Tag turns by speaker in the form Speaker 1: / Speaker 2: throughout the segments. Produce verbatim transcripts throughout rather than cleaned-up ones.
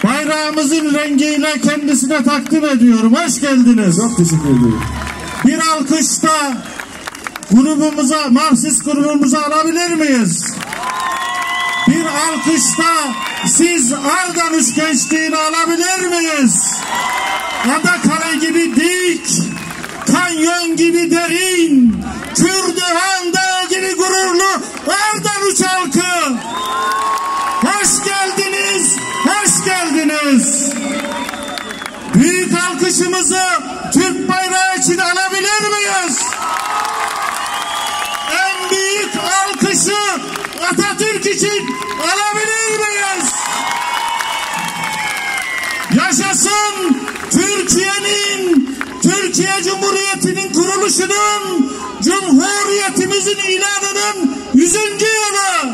Speaker 1: bayrağımızın rengiyle kendisine takdim ediyorum. Hoş geldiniz.
Speaker 2: Çok teşekkür ederim.
Speaker 1: Bir alkışta grubumuza, Marksist grubumuza alabilir miyiz? Bir alkışta siz Ardanış gençliğini alabilir miyiz? Adakale gibi dik, kanyon gibi derin, Kürdivan Dağı gibi gururlu Ardanış halkı. Hoş geldiniz, hoş geldiniz. Büyük alkışımızı Türk bayrağı için alabilir miyiz? En büyük alkışı Atatürk için alabilir miyiz? Yaşasın Türkiye'nin, Türkiye Cumhuriyeti'nin kuruluşunun, Cumhuriyetimizin ilanının yüzüncü yılı.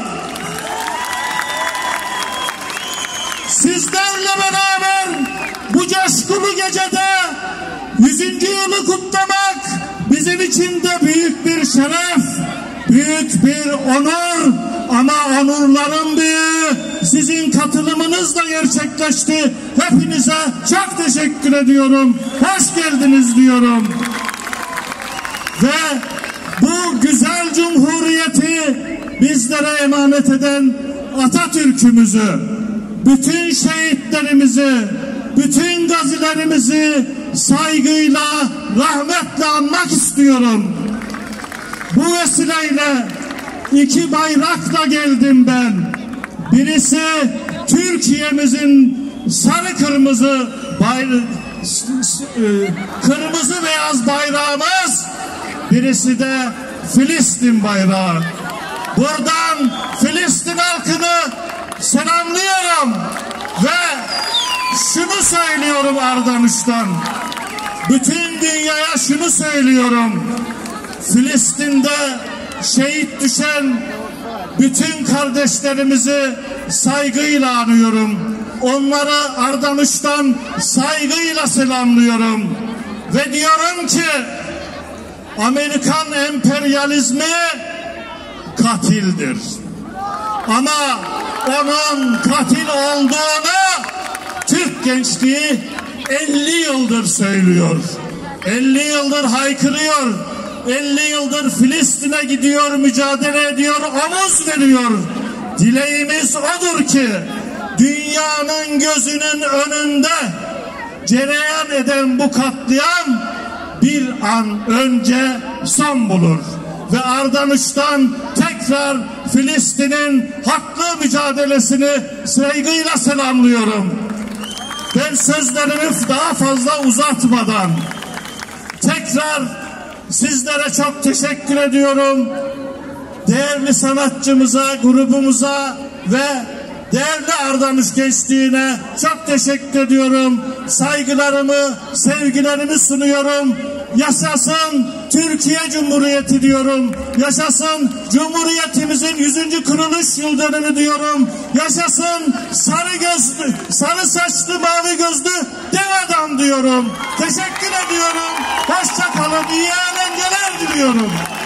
Speaker 1: Sizlerle beraber bu coşkulu gecede yüzüncü yılı kutlamak bizim için de büyük bir şeref, büyük bir onur, ama onurların büyüğü sizin katılımınızla gerçekleşti. Hepinize çok teşekkür ediyorum. Hoş geldiniz diyorum. Ve bu güzel cumhuriyeti bizlere emanet eden Atatürk'ümüzü, bütün şehitlerimizi, bütün gazilerimizi saygıyla, rahmetle anmak istiyorum. Bu vesileyle iki bayrakla geldim ben. Birisi Türkiye'mizin sarı kırmızı bayrağı, kırmızı beyaz bayrağımız, birisi de Filistin bayrağı. Buradan Filistin halkını selamlıyorum ve şunu söylüyorum Ardanış'tan. Bütün dünyaya şunu söylüyorum. Filistin'de şehit düşen bütün kardeşlerimizi saygıyla anıyorum. Onları Ardanış'tan saygıyla selamlıyorum. Ve diyorum ki Amerikan emperyalizmi katildir. Ama onun katil olduğunu Türk gençliği elli yıldır söylüyor. elli yıldır haykırıyor. elli yıldır Filistin'e gidiyor, mücadele ediyor, omuz veriyor. Dileğimiz odur ki dünyanın gözünün önünde cereyan eden bu katliam bir an önce son bulur. Ve Ardanış'tan tekrar Filistin'in haklı mücadelesini saygıyla selamlıyorum. Ben sözlerimi daha fazla uzatmadan tekrar sizlere çok teşekkür ediyorum. Değerli sanatçımıza, grubumuza ve değerli Ardanış gençliğine çok teşekkür ediyorum. Saygılarımı, sevgilerimi sunuyorum. Yaşasın Türkiye Cumhuriyeti diyorum. Yaşasın Cumhuriyetimizin yüzüncü kuruluş yıl dönümü diyorum. Yaşasın sarı gözlü, sarı saçlı, mavi gözlü dev adam diyorum. Teşekkür ediyorum. Hoşça kalın. İyi eğlenceler diliyorum.